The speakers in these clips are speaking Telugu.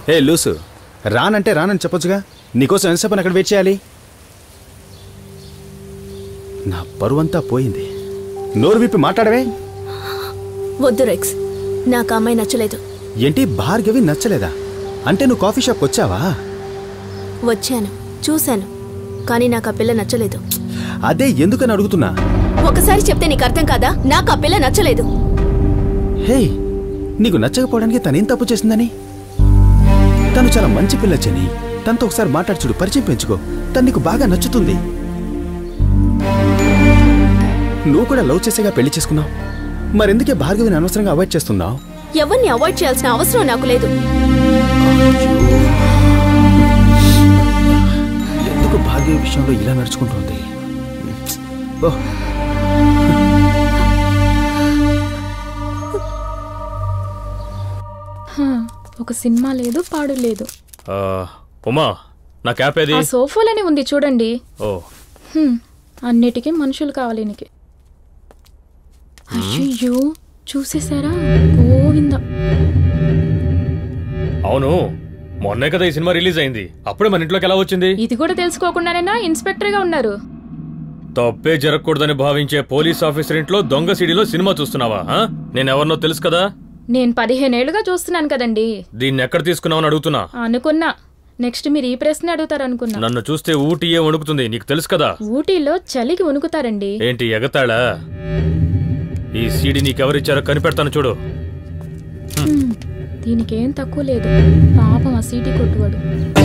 హే లూసు, రానంటే రానని చెప్పొచ్చుగా. నీకోసం ఎంతసేపు అక్కడ వెయిట్ చేయాలి? నా పరువంతా పోయింది. నోరు విప్పి మాట్లాడవే. వద్దు రెక్స్, నాకు అమ్మాయి నచ్చలేదు. ఏంటి భార్గవి నచ్చలేదా? అంటే నువ్వు కాఫీ షాప్కి వచ్చావా? వచ్చాను, చూశాను, కానీ నాకు ఆ పిల్ల నచ్చలేదు. అదే ఎందుకని అడుగుతున్నా. ఒకసారి చెప్తే నీకు అర్థం కాదా? నాకు ఆ పిల్ల నచ్చలేదు. హే, నీకు నచ్చకపోవడానికి తనేం తప్పు చేసిందని? తను చాలా మంచి పిల్ల చెని. తనతో ఒకసారి మాట్లాడి చూడు, పరిచయం పెంచుకో. తను నీకు బాగా నచ్చుతుంది. నువ్వు కూడా లవ్ చేసేగా పెళ్లి చేసుకున్నావు. మరెందుకే భార్గవిని అనవసరంగా అవాయిడ్ చేస్తున్నావు? ఎవరిని అవాయిడ్ చేయాల్సిన అవసరం నాకు లేదు. ఎందుకు భార్గవి విషయంలో ఇలా నడుచుకుంటుంది? ఒక సినిమా లేదు, పాడు లేదు. ఉమా, నా క్యాప్ ఏది? సోఫాలోనే ఉంది చూడండి. ఓ, అన్నిటికీ మనుషులు కావాలి నీకు. అయ్యో, చూసేశారా? గోవింద. అవును, మొన్నే కదా ఈ సినిమా రిలీజ్ అయింది. అప్పుడే మన ఇంట్లోకి ఎలా వచ్చింది? ఇది కూడా తెలుసుకోకుండానేనా ఇన్స్పెక్టర్ గా ఉన్నారు? తప్పే జరగకూడదని భావించే పోలీస్ ఆఫీసర్ ఇంట్లో దొంగ సిడీలో సినిమా చూస్తున్నావా? నేనెవరినో తెలుసు కదా. నేను 15 ఏళ్లుగా చూస్తున్నాను కదండి. దీన్ని ఎక్కడ తీసుకున్నావని అడుగుతున్నా. అనుకున్నా నెక్స్ట్ మీరు ఈ ప్రశ్న అడుగుతారనుకున్నా. నన్ను చూస్తే ఊటీయే వణుకుతుంది, నీకు తెలుసు కదా. ఊటీలో చలికి వణుకుతారండి. ఏంటి ఎగతాళా? ఈ సీడీ నీకెవరిచ్చారో కనిపెడతాను చూడు. దీనికేం తక్కువ లేదు. పాపం ఆ సీడీ కొట్టువాడు.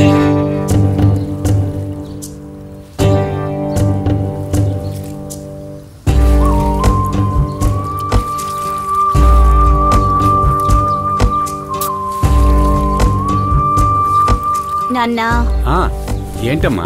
నాన్నా. ఏంటమ్మా?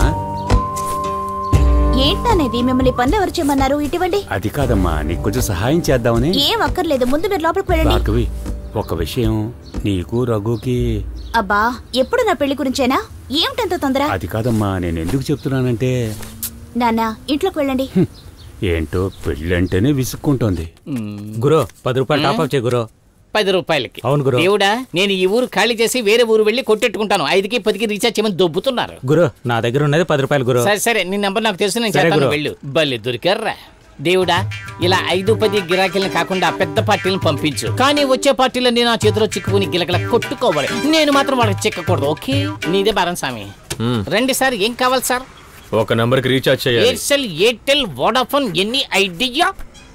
ఏంటనేది? మిమ్మల్ని పనులు ఎవరు చేయమన్నారు? ఇటువంటి అది కాదమ్మా, నీకు కొంచెం సహాయం చేద్దామని. ఏం అక్కర్లేదు, ముందు మీరు లోపలికి వెళ్ళండి. భార్గవి, ఒక విషయం, నీకు రఘుకి. అబ్బా, ఎప్పుడు నా పెళ్లి గురించేనా? ఏమిటంత తొందర? అది కాదమ్మా, నేను ఎందుకు చెప్తున్నానంటే. నాన్నా, ఇంట్లోకి వెళ్ళండి. ఏంటో పెళ్ళంటేనే విసుక్కుంటోంది. గురో 10 రూపాయలు టాప్అప్ చేయ గురో. 10 రూపాయలకి. అవును గురు. దేవుడా, నేను ఈ ఊరు ఖాళీ చేసి వేరే ఊరు వెళ్ళి కొట్టెట్టుకుంటాను. 5కి 10కి రీఛార్జ్ చేయమని దొబ్బుతున్నారు. గురు, నా దగ్గర ఉన్నది 10 రూపాయలు గురు. సరే, నీ నంబర్ నాకు తెలుసు, నేను చేస్తాను, వెళ్ళు. బల్లి దొరికారా దేవుడా. ఇలా 5-10 గిరాకీలను కాకుండా పెద్ద పార్టీలను పంపించు. కానీ వచ్చే పార్టీలన్నీ నా చేతిలో చిక్కుకుని గిలకల కొట్టుకోవాలి. నేను మాత్రం వాళ్ళకి చిక్కకూడదు. ఓకే, నీదే భారం స్వామి. రండి సార్, ఏం కావాలి సార్? ఒక నంబర్ కి రీఛార్జ్ చేయాలి. ఎయిర్సెల్, ఎయిర్టెల్, వోడాఫోన్, ఎన్ని ఐడియా?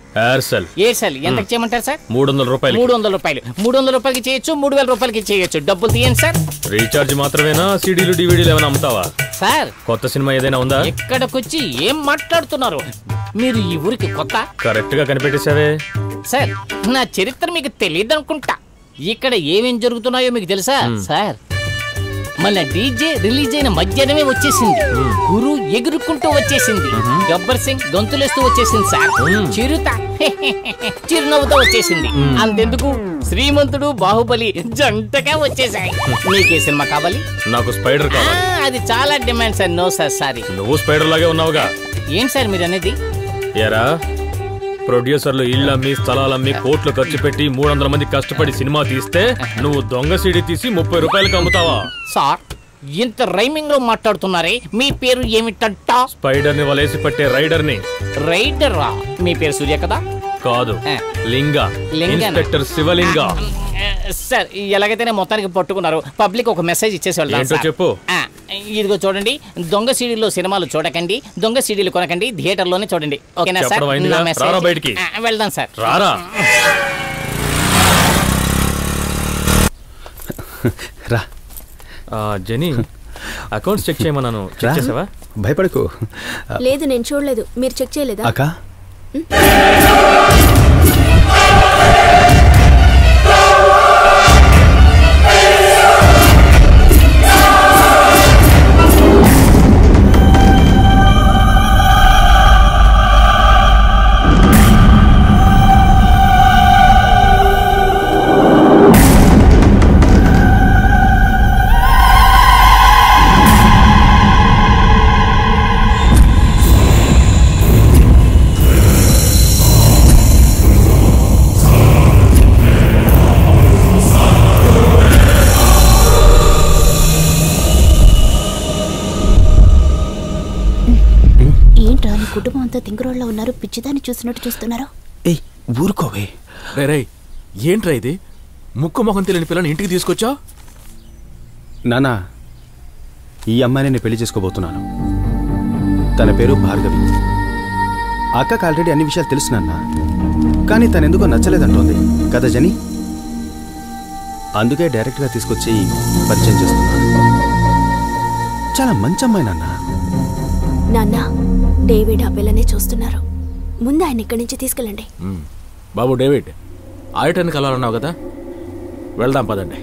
ఎయిర్సెల్ ఎంతకు చేయమంటారు సార్? 300 రూపాయలు. 300 రూపాయలు. 300 రూపాయలకి చేయొచ్చు, 3000 రూపాయలకి చేయొచ్చు. డబ్బులు తీయండి సార్. రీఛార్జ్ మాత్రమేనా? సీడీలు డివిడీలు ఏమైనా అమ్ముతావా సార్? కొత్త సినిమా ఏదైనా ఉందా? ఎక్కడికొచ్చి ఏం మాట్లాడుతున్నారు మీరు? ఈ ఊరికి కొత్త? కరెక్ట్ గా కనిపెట్టేశావే సార్. నా చరిత్ర మీకు తెలియదు అనుకుంటా. ఇక్కడ ఏమేం జరుగుతున్నాయో మీకు తెలుసా సార్? మళ్ళీ డీజే రిలీజ్ అయిన మధ్యాహ్నమే వచ్చేసింది. గురు ఎగురుకుంటూ వచ్చేసింది. గబ్బర్ సింగ్ గొంతులేస్తూ వచ్చేసింది సార్. చిరుత చిరునవ్వుతో వచ్చేసింది. అంతెందుకు, శ్రీమంతుడు బాహుబలి జంటగా వచ్చేసాయి. మీకే సినిమా కావాలి? నాకు స్పైడర్ కావాలి. అది చాలా demand sir. No sir, sorry. నువ్వు స్పైడర్ లాగే ఉన్నావుగా. ఏంటి సార్ మీరు అనేది? ఏరా, ప్రొడ్యూసర్లు ఇళ్ళమ్మి స్థలాలమ్మి కోట్లు ఖర్చు పెట్టి 300 మంది కష్టపడి సినిమా తీస్తే నువ్వు దొంగ సీడీ తీసి 30 రూపాయలకి అమ్ముతావా? సార్, ఇంత రైమింగ్ లో మాట్లాడుతున్నారే. మీ పేరు ఏమిటంట? స్పైడర్ ని వలేసి పట్టే రైడర్ ని. రైడరా? మీ పేరు సూర్య కదా? కాదు, లింగ. ఇన్స్పెక్టర్ శివలింగ. సార్, ఎలాగైతేనే మొత్తానికి పట్టుకున్నారు. పబ్లిక్ ఒక మెసేజ్ ఇచ్చేసి వెళ్తాను. చెప్పు. ఇదిగో చూడండి, దొంగ సీడీలో సినిమాలు చూడకండి, దొంగ సీడీలు కొనకండి, థియేటర్లోనే చూడండి. ఓకేనా సార్? వెళ్దాం సార్. రా జెనీ, అకౌంట్స్ చెక్ చేయమన్నాను. చెక్ చేసావా? భయపడకు. లేదు, నేను చూడలేదు. మీరు చెక్ చేయలేదా? అక్క, అంత తింగరోళ్ళ ఉన్నారు, పిచ్చిదాన్ని చూసినట్టు చూస్తున్నారు. ఏయ్ ఊరుకోవే. రే ఏంట్రా ఇది? ముక్కు మొహం తెలియని పిల్లని ఇంటికి తీసుకొచ్చా? నానా, ఈ అమ్మాయిని నేను పెళ్లి చేసుకోబోతున్నాను. తన పేరు భార్గవి. అక్కకు ఆల్రెడీ అన్ని విషయాలు తెలుసు నాన్న, కానీ తనెందుకో నచ్చలేదంటోంది కదా జని. అందుకే డైరెక్ట్గా తీసుకొచ్చి పరిచయం చేస్తున్నాను. చాలా మంచి అమ్మాయి నాన్న. నాన్న, డేవిడ్ ఆ పిల్లనే చూస్తున్నారు. ముందు ఆయన ఇక్కడి నుంచి తీసుకెళ్ళండి. బాబు డేవిడ్, ఆడిటర్ని కలవాలన్నావు కదా, వెళ్దాం పదండి.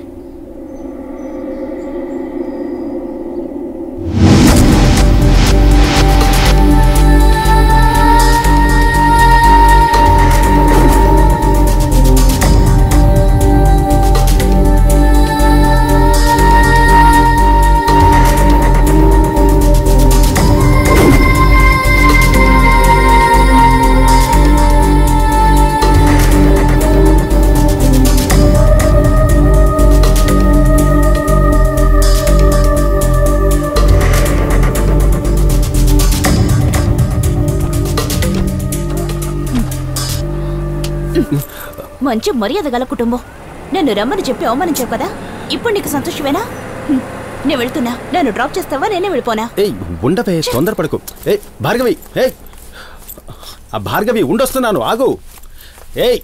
మంచి మర్యాద గల కుటుంబం. నన్ను రమ్మని చెప్పి అవమానించావు కదా, ఇప్పుడు నీకు సంతోషమేనా? నేను వెళ్తున్నా, నన్ను డ్రాప్ చేస్తావా? నేనే వెళ్ళిపోనా? ఏయ్ ఉండవే, తొందరపడకు. ఏయ్ భార్గవి, ఏయ్ ఆ భార్గవి ఉండొస్తున్నాను, ఆగు. ఏయ్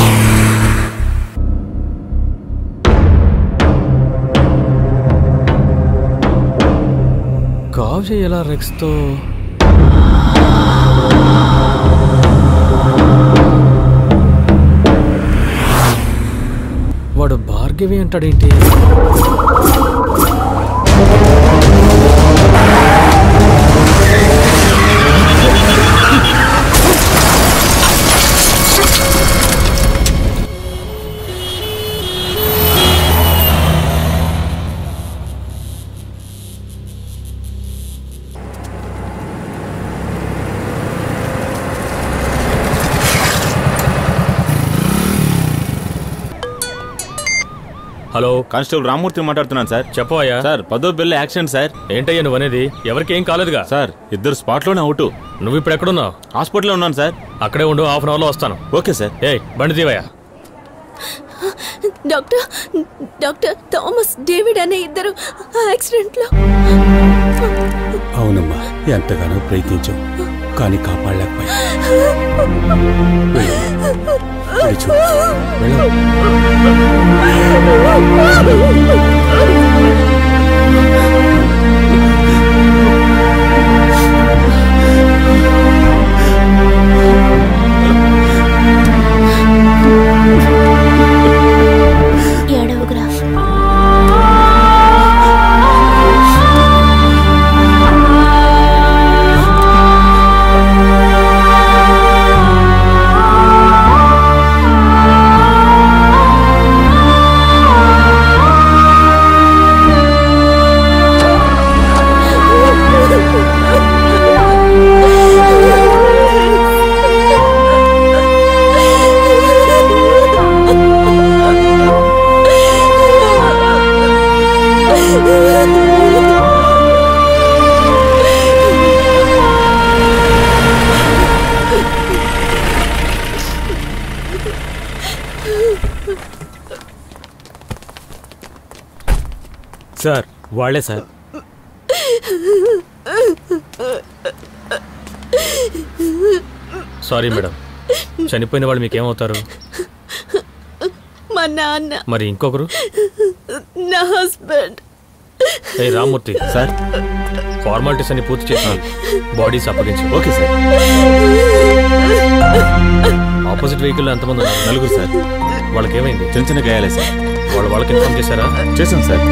కావ్య ఎలా రెక్స్తో వాడు భార్గవి అంటాడేంటి? హలో, కానిస్టేబుల్ రామ్మూర్తి మాట్లాడుతున్నాను సార్. చెప్పవయ్యా. సార్ 10వ బిల్ యాక్సిడెంట్ సార్. ఏంటయ్యా నువ్వు అనేది? ఎవరికేం కాలేదుగా సార్? ఇద్దరు స్పాట్లోనే అవుట్. నువ్వు ఇప్పుడు ఎక్కడున్నావు? హాస్పిటల్లో ఉన్నాను సార్. అక్కడే ఉండు, హాఫ్ అన్ అవర్లో వస్తాను. Okay sir. ఏయ్ బండి తీవయ్యా. డాక్టర్, డాక్టర్ థామస్, డేవిడ్ అనే ఇద్దరు యాక్సిడెంట్లో. అవునమ్మా, ఎంతగానో ప్రయత్నించాం కానీ కాపాడలేకపోయా. ఏడవగురా. సార్ వాళ్ళే సార్. సారీ మేడం, చనిపోయిన వాళ్ళు మీకేమవుతారు? మా నాన్న. మరి ఇంకొకరు? నా హస్బెండ్. ఏ రామ్మూర్తి సార్, ఫార్మాలిటీస్ అన్ని పూర్తి చేసి బాడీస్ అప్పగించు. Okay sir. ఆపోజిట్ వెహికల్లో ఎంతమంది ఉన్నారు? 4 సార్. వాళ్ళకి ఏమైంది? చిన్న చిన్న గాయాలే సార్. వాళ్ళకి ఇన్ఫార్మ్ చేశారా? చేశాం సార్.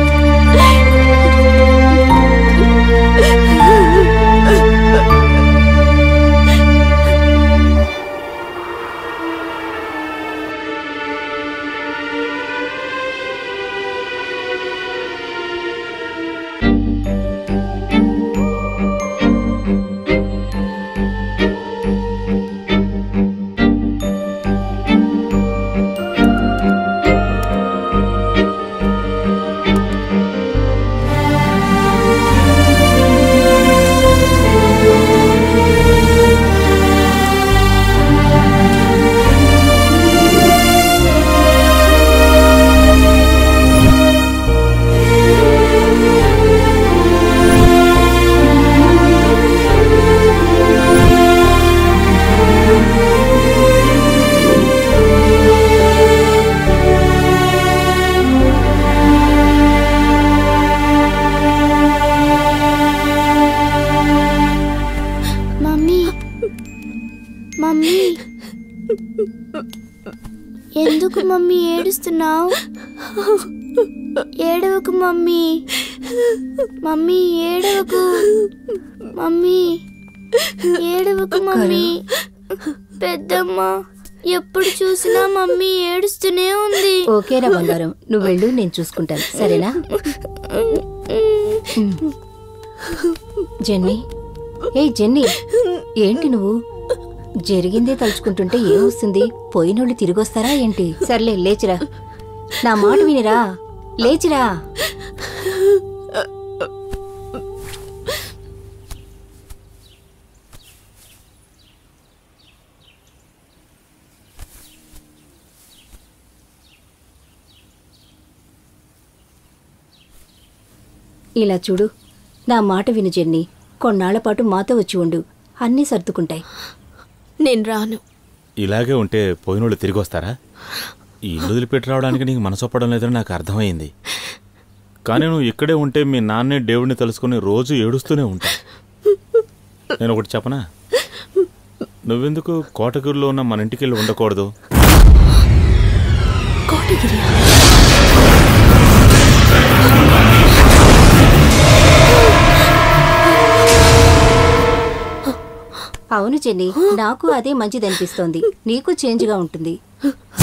ఎందుకు మమ్మీ ఏడుస్తున్నావు? ఏడవకు మమ్మీ. మమ్మీ ఏడవకు. మమ్మీ ఏడవకు మమ్మీ. పెద్దమ్మ ఎప్పుడు చూసినా మమ్మీ ఏడుస్తూనే ఉంది. ఓకేరా బంగారం, నువ్వు వెళ్ళు, నేను చూసుకుంటాను, సరేనా? జెన్నీ, ఏ జెన్నీ, ఏంటి నువ్వు? జరిగిందే తలుచుకుంటుంటే ఏమొస్తుంది? పోయినోళ్ళు తిరిగొస్తారా ఏంటి? సర్లే లేచిరా, నా మాట వినిరా, లేచిరా. ఇలా చూడు, నా మాట విను జెన్నీ. కొన్నాళ్ల పాటు మాతో వచ్చి ఉండు, అన్నీ సర్దుకుంటాయి. నేను రాను. ఇలాగే ఉంటే పోయినోళ్ళు తిరిగి వస్తారా? ఈ ఇల్లు వదిలిపెట్టి రావడానికి నీకు మనసొప్పడం లేదని నాకు అర్థమైంది. కానీ నువ్వు ఇక్కడే ఉంటే మీ నాన్నే దేవుడిని తెలుసుకుని రోజు ఏడుస్తూనే ఉంటా. నేను ఒకటి చెప్పనా? నువ్వెందుకు కోటగిరిలో ఉన్న మన ఇంటికి వెళ్ళి ఉండకూడదు? అవును జెన్నీ, నాకు అదే మంచిదనిపిస్తోంది. నీకు చేంజ్గా ఉంటుంది.